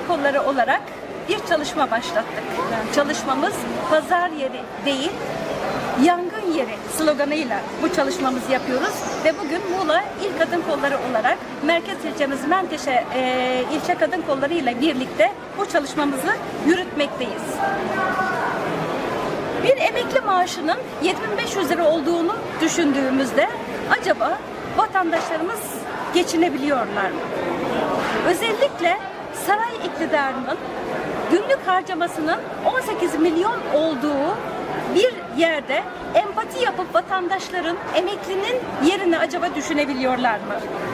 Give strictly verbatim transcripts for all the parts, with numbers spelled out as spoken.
Kolları olarak bir çalışma başlattık. Çalışmamız pazar yeri değil, yangın yeri sloganıyla bu çalışmamızı yapıyoruz ve bugün Muğla İl Kadın Kolları olarak merkez ilçemiz Menteşe e, ilçe kadın kolları ile birlikte bu çalışmamızı yürütmekteyiz. Bir emekli maaşının yedi bin beş yüz lira olduğunu düşündüğümüzde acaba vatandaşlarımız geçinebiliyorlar mı? Özellikle saray iktidarının günlük harcamasının on sekiz milyon olduğu bir yerde empati yapıp vatandaşların, emeklinin yerini acaba düşünebiliyorlar mı?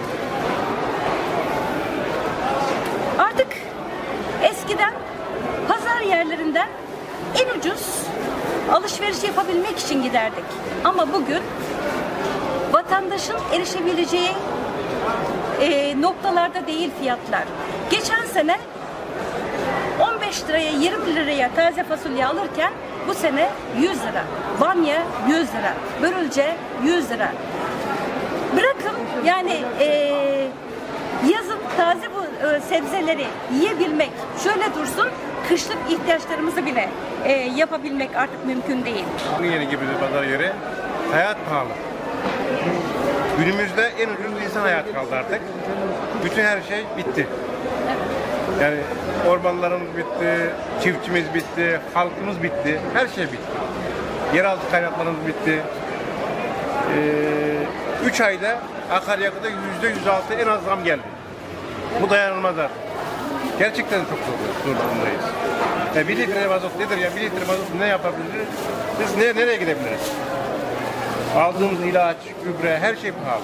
Artık eskiden pazar yerlerinden en ucuz alışveriş yapabilmek için giderdik. Ama bugün vatandaşın erişebileceği e, noktalarda değil fiyatlar. Geçen sene on beş liraya yirmi liraya taze fasulye alırken bu sene yüz lira. Bamya yüz lira. Börülce yüz lira. Bırakın yani e, yazın taze bu e, sebzeleri yiyebilmek şöyle dursun, kışlık ihtiyaçlarımızı bile e, yapabilmek artık mümkün değil. Yeni gibi bir pazar yeri. Hayat pahalı. Günümüzde en ucuz insan hayatı kaldı artık. Bütün her şey bitti. Yani ormanlarımız bitti, çiftçimiz bitti, halkımız bitti, her şey bitti. Yeraltı kaynaklarımız bitti. Ee, üç ayda akaryakıta yüzde yüz altı en az zam geldi. Bu dayanılmaz artık. Gerçekten çok zor, zor durumdayız. Ya bir litre mazot nedir ya? Bir litre mazot ne yapabiliriz? Biz ne, nereye gidebiliriz? Aldığımız ilaç, gübre, her şey pahalı.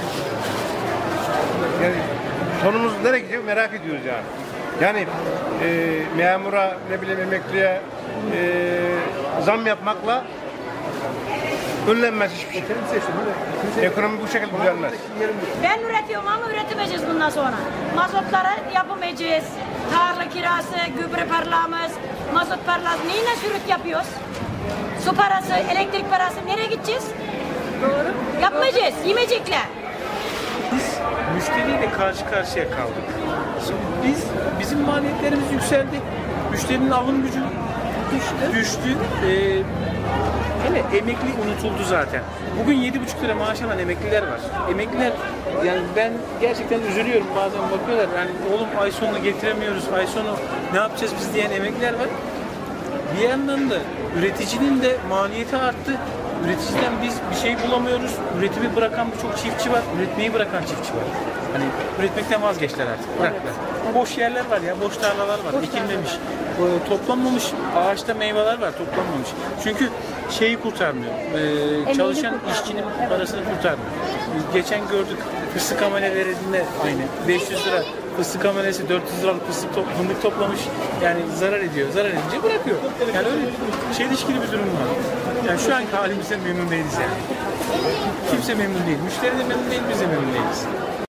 Yani sonumuz nereye gidiyor merak ediyoruz yani. Yani e, memura, ne bileyim emekliye e, zam yapmakla önlenmez hiçbir şey. Ekonomi bu şekilde düzelmez. Ben üretiyorum ama üretemeyeceğiz bundan sonra. Mazotları yapamayacağız. Tarla kirası, gübre parlamız, mazot parlamız. Neyle sürüt yapıyoruz? Su parası, elektrik parası nereye gideceğiz? Doğru. Yapmayacağız, yemeyecekler. Biz müşteriyle karşı karşıya kaldık. Şimdi biz, bizim maliyetlerimiz yükseldi. Müşterinin alım gücü düştü. düştü. Ee, hele emekli unutuldu zaten. Bugün yedi buçuk lira maaş alan emekliler var. Emekliler, yani ben gerçekten üzülüyorum, bazen bakıyorlar. Yani oğlum ay sonunu getiremiyoruz, ay sonu ne yapacağız biz diyen emekliler var. Bir yandan da üreticinin de maliyeti arttı. Üreticiden biz bir şey bulamıyoruz. Üretimi bırakan birçok çiftçi var. Üretmeyi bırakan çiftçi var. Hani üretmekten vazgeçtiler artık. Bıraktılar. Boş yerler var ya, boş tarlalar var. Ekilmemiş. E, toplanmamış ağaçta meyveler var, toplanmamış. Çünkü şeyi kurtarmıyor. E, çalışan işçinin parasını kurtarmıyor. Geçen gördük fıstık amelelerinde aynı. beş yüz lira fıstık amelesi dört yüz liralık fıstık top, fındık toplamış. Yani zarar ediyor. Zarar edince bırakıyor. Yani öyle çelişkili bir durum var. Yani şu anki halimizden memnun değiliz yani. Kimse memnun değil. Müşteri de memnun değil, biz de memnun değiliz.